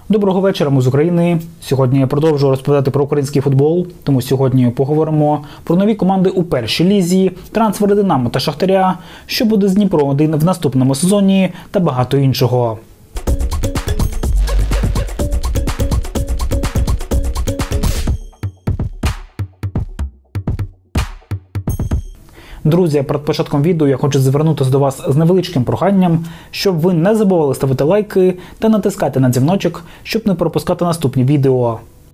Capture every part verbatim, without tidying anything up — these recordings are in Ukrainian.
Доброго вечора, ми з України. Сьогодні я продовжую розповідати про український футбол, тому сьогодні поговоримо про нові команди у першій лізі, трансфери Динамо та Шахтаря, що буде з Дніпро один в наступному сезоні та багато іншого. Друзі, перед початком відео я хочу звернутися до вас з невеличким проханням, щоб ви не забували ставити лайки та натискати на дзвіночок, щоб не пропускати наступні відео.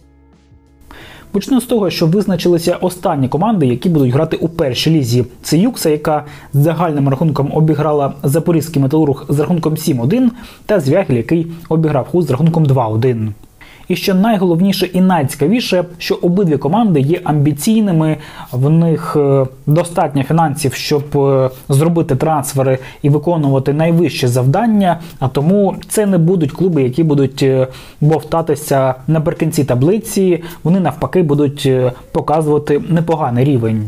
Почну з того, що визначилися останні команди, які будуть грати у першій лізі. Це Юкса, яка з загальним рахунком обіграла Запорізький Металург з рахунком сім один, та Звягель, який обіграв Хуст з рахунком два один. І що найголовніше і найцікавіше, що обидві команди є амбіційними, в них достатньо фінансів, щоб зробити трансфери і виконувати найвищі завдання, а тому це не будуть клуби, які будуть бовтатися наприкінці таблиці, вони навпаки будуть показувати непоганий рівень.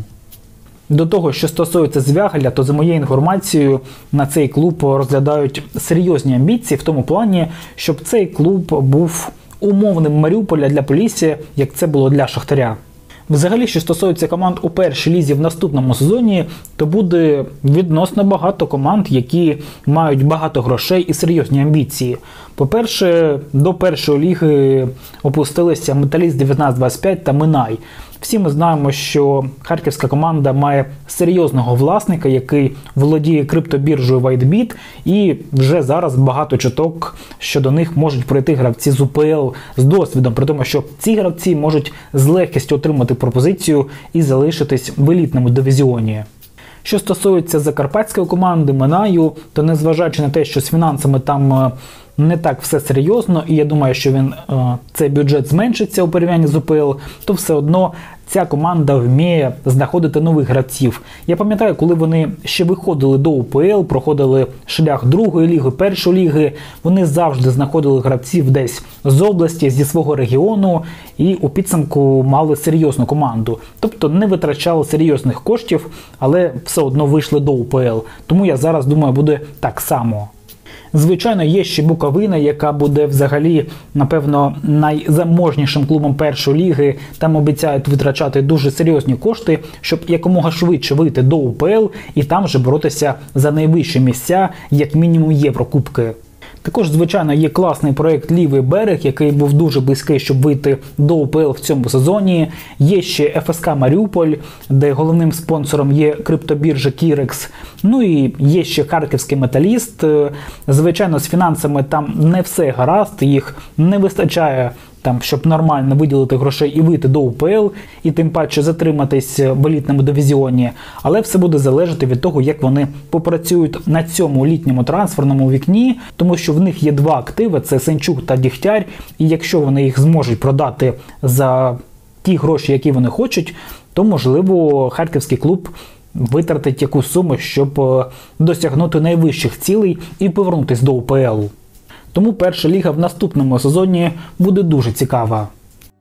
До того, що стосується Звягеля, то за моєю інформацією, на цей клуб розглядають серйозні амбіції в тому плані, щоб цей клуб був умовним Маріуполя для Полісся, як це було для Шахтаря. Взагалі, що стосується команд у першій лізі в наступному сезоні, то буде відносно багато команд, які мають багато грошей і серйозні амбіції. По-перше, до першої ліги опустилися Металіст дев'ятнадцять двадцять п'ять та Минай. Всі ми знаємо, що харківська команда має серйозного власника, який володіє криптобіржею WhiteBit, і вже зараз багато чуток, що до них можуть прийти гравці з УПЛ з досвідом, при тому, що ці гравці можуть з легкістю отримати пропозицію і залишитись в елітному дивізіоні. Що стосується закарпатської команди Минаю, то незважаючи на те, що з фінансами там не так все серйозно, і я думаю, що він, цей бюджет зменшиться у порівнянні з УПЛ, то все одно ця команда вміє знаходити нових гравців. Я пам'ятаю, коли вони ще виходили до УПЛ, проходили шлях другої ліги, першої ліги, вони завжди знаходили гравців десь з області, зі свого регіону, і у підсумку мали серйозну команду. Тобто не витрачали серйозних коштів, але все одно вийшли до УПЛ. Тому я зараз думаю, буде так само. Звичайно, є ще Буковина, яка буде взагалі, напевно, найзаможнішим клубом першої ліги. Там обіцяють витрачати дуже серйозні кошти, щоб якомога швидше вийти до УПЛ і там же боротися за найвищі місця, як мінімум Єврокубки. Також, звичайно, є класний проєкт «Лівий берег», який був дуже близький, щоб вийти до УПЛ в цьому сезоні. Є ще еф ес ка Маріуполь, де головним спонсором є криптобіржа Кірекс. Ну і є ще харківський Металіст. Звичайно, з фінансами там не все гаразд, їх не вистачає, там, щоб нормально виділити грошей і вийти до УПЛ, і тим паче затриматись в елітному дивізіоні. Але все буде залежати від того, як вони попрацюють на цьому літньому трансферному вікні, тому що в них є два активи, це Сенчук та Дігтяр, і якщо вони їх зможуть продати за ті гроші, які вони хочуть, то, можливо, харківський клуб витратить якусь суму, щоб досягнути найвищих цілей і повернутися до УПЛ. Тому перша ліга в наступному сезоні буде дуже цікава.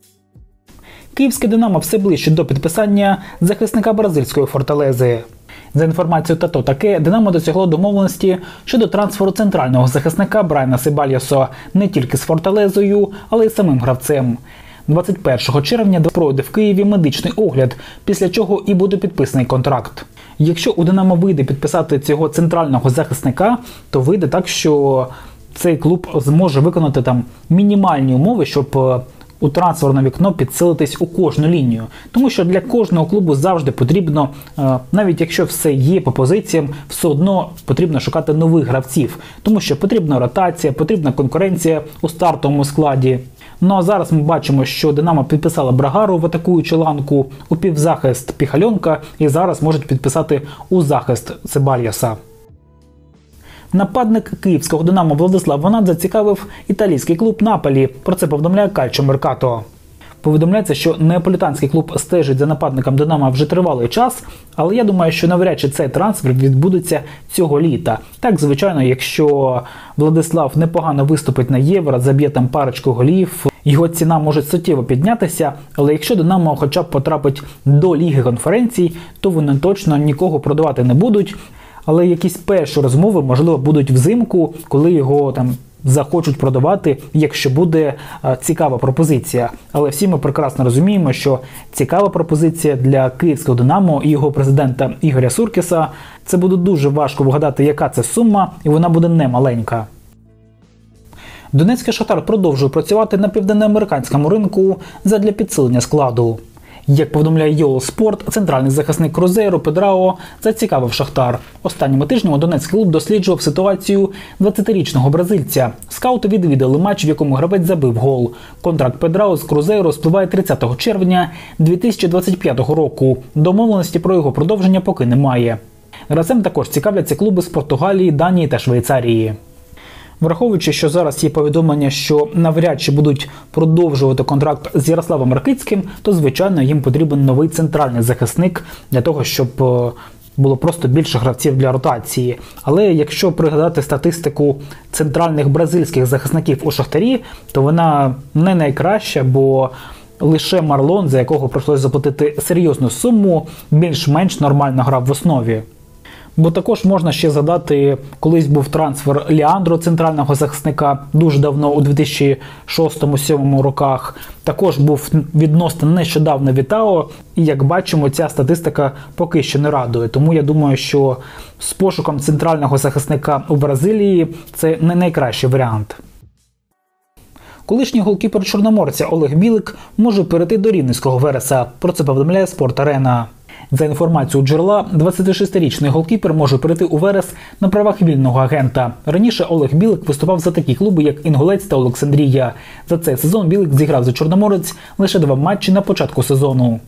Київське Динамо все ближче до підписання захисника бразильської Форталези. За інформацією Тато Таке, Динамо досягло домовленості щодо трансферу центрального захисника Брайана Себальосо не тільки з Форталезою, але й самим гравцем. двадцять першого червня пройде в Києві медичний огляд, після чого і буде підписаний контракт. Якщо у Динамо вийде підписати цього центрального захисника, то вийде так, що цей клуб зможе виконати там мінімальні умови, щоб у трансферне вікно підсилитись у кожну лінію. Тому що для кожного клубу завжди потрібно, навіть якщо все є по позиціям, все одно потрібно шукати нових гравців. Тому що потрібна ротація, потрібна конкуренція у стартовому складі. Ну а зараз ми бачимо, що Динамо підписала Брагару в атакуючу ланку, у півзахист Піхальонка і зараз можуть підписати у захист Себальоса. Нападник київського Динамо Владислав Ванат зацікавив італійський клуб Наполі. Про це повідомляє Кальчо Меркато. Повідомляється, що неаполітанський клуб стежить за нападником Динамо вже тривалий час, але я думаю, що навряд чи цей трансфер відбудеться цього літа. Так, звичайно, якщо Владислав непогано виступить на Євро, заб'є там парочку голів, його ціна може суттєво піднятися, але якщо Динамо хоча б потрапить до Ліги конференцій, то вони точно нікого продавати не будуть. Але якісь перші розмови, можливо, будуть взимку, коли його там захочуть продавати, якщо буде е, цікава пропозиція. Але всі ми прекрасно розуміємо, що цікава пропозиція для київського «Динамо» і його президента Ігоря Суркіса – це буде дуже важко вгадати, яка це сума, і вона буде немаленька. Донецький «Шахтар» продовжує працювати на південноамериканському ринку задля підсилення складу. Як повідомляє Йол Спорт, центральний захисник Крузейру Педрао зацікавив «Шахтар». Останніми тижнями Донецький клуб досліджував ситуацію двадцятирічного бразильця. Скаути відвідали матч, в якому гравець забив гол. Контракт Педрао з Крузейру спливає тридцятого червня дві тисячі двадцять п'ятого року. Домовленості про його продовження поки немає. Гравцем також цікавляться клуби з Португалії, Данії та Швейцарії. Враховуючи, що зараз є повідомлення, що навряд чи будуть продовжувати контракт з Ярославом Ракицьким, то, звичайно, їм потрібен новий центральний захисник для того, щоб було просто більше гравців для ротації. Але якщо пригадати статистику центральних бразильських захисників у «Шахтарі», то вона не найкраща, бо лише Марлон, за якого прийшлося заплатити серйозну суму, більш-менш нормально грав в основі. Бо також можна ще згадати, колись був трансфер Леандро, центрального захисника, дуже давно, у дві тисячі шостому - дві тисячі сьомому роках. Також був відносно нещодавно Вітао, і як бачимо, ця статистика поки що не радує. Тому я думаю, що з пошуком центрального захисника у Бразилії це не найкращий варіант. Колишній голкіпер Чорноморця Олег Білик може перейти до рівненського Вереса. Про це повідомляє «Спорт-Арена». За інформацією джерела, двадцятишестирічний голкіпер може перейти у Верес на правах вільного агента. Раніше Олег Білик виступав за такі клуби, як Інгулець та Олександрія. За цей сезон Білик зіграв за Чорноморець лише два матчі на початку сезону.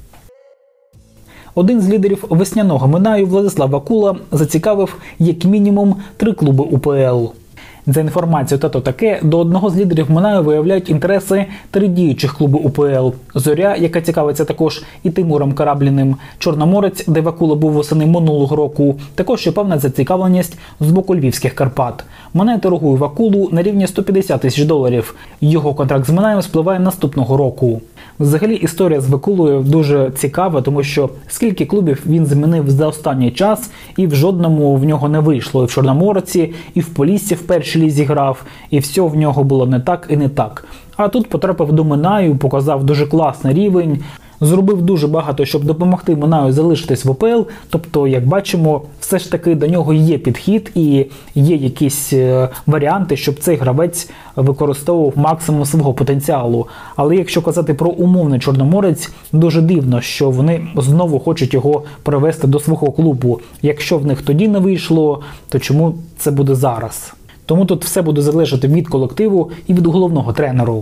Один з лідерів весняного Минаю, Владислав Вакула, зацікавив як мінімум три клуби УПЛ. За інформацією «Тато таке», до одного з лідерів Минаю виявляють інтереси три діючих клуби УПЛ. «Зоря», яка цікавиться також і Тимуром Карабліним, «Чорноморець», де Вакула був восени минулого року, також є певна зацікавленість з боку львівських Карпат. Минай торгує Вакулу на рівні сто п'ятдесят тисяч доларів. Його контракт з Минаєм спливає наступного року. Взагалі історія з Вакулою дуже цікава, тому що скільки клубів він змінив за останній час, і в жодному в нього не вийшло. І в Чорноморці, і в Поліссі в першій лізі грав, і все в нього було не так і не так. А тут потрапив до Минаю, показав дуже класний рівень, зробив дуже багато, щоб допомогти Минаю залишитись в УПЛ. Тобто, як бачимо, все ж таки до нього є підхід і є якісь варіанти, щоб цей гравець використовував максимум свого потенціалу. Але якщо казати про умовний Чорноморець, дуже дивно, що вони знову хочуть його привести до свого клубу. Якщо в них тоді не вийшло, то чому це буде зараз? Тому тут все буде залежати від колективу і від головного тренеру.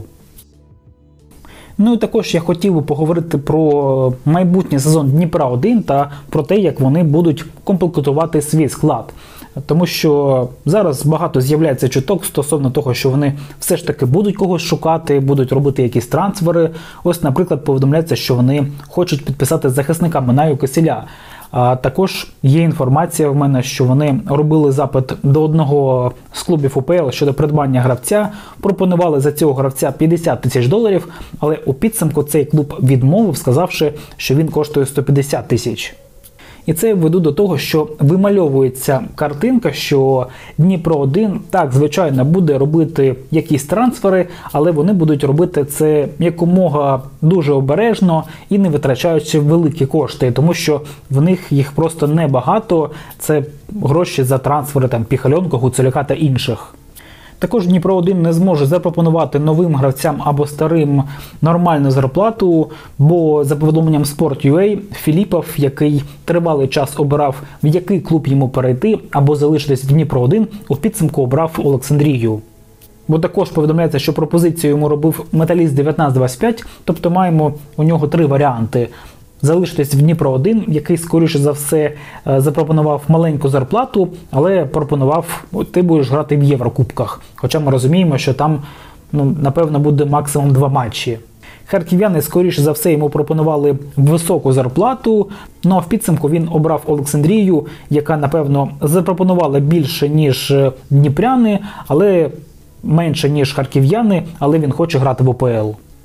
Ну і також я хотів би поговорити про майбутній сезон Дніпра один та про те, як вони будуть комплектувати свій склад. Тому що зараз багато з'являється чуток стосовно того, що вони все ж таки будуть когось шукати, будуть робити якісь трансфери. Ось, наприклад, повідомляється, що вони хочуть підписати захисника Минаю Кисіля. А також є інформація в мене, що вони робили запит до одного з клубів УПЛ щодо придбання гравця, пропонували за цього гравця п'ятдесят тисяч доларів, але у підсумку цей клуб відмовив, сказавши, що він коштує сто п'ятдесят тисяч. І це я веду до того, що вимальовується картинка, що Дніпро один, так, звичайно, буде робити якісь трансфери, але вони будуть робити це якомога дуже обережно і не витрачаючи великі кошти, тому що в них їх просто небагато, це гроші за трансфери там Піхальонка, Гуцуляка та інших. Також Дніпро один не зможе запропонувати новим гравцям або старим нормальну зарплату, бо за повідомленням Sport.ua Філіпов, який тривалий час обирав, в який клуб йому перейти або залишитись в Дніпро один, у підсумку обрав Олександрію. Бо також повідомляється, що пропозицію йому робив Металіст дев'ятнадцять двадцять п'ять, тобто маємо у нього три варіанти. Залишитись в Дніпро один, який, скоріше за все, запропонував маленьку зарплату, але пропонував, ти будеш грати в Єврокубках. Хоча ми розуміємо, що там, ну, напевно, буде максимум два матчі. Харків'яни, скоріше за все, йому пропонували високу зарплату, ну а в підсумку він обрав Олександрію, яка, напевно, запропонувала більше, ніж дніпряни, але менше, ніж харків'яни, але він хоче грати в УПЛ.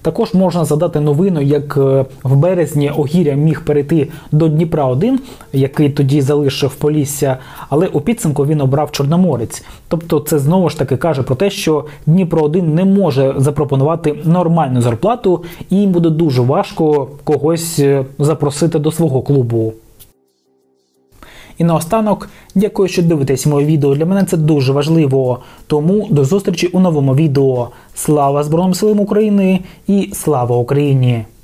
Також можна згадати новину, як в березні Огіря міг перейти до Дніпра один, який тоді залишив Полісся, але у підсумку він обрав Чорноморець. Тобто це знову ж таки каже про те, що Дніпро один не може запропонувати нормальну зарплату і їм буде дуже важко когось запросити до свого клубу. І наостанок, дякую, що дивитесь моє відео, для мене це дуже важливо. Тому до зустрічі у новому відео. Слава Збройним силам України і слава Україні!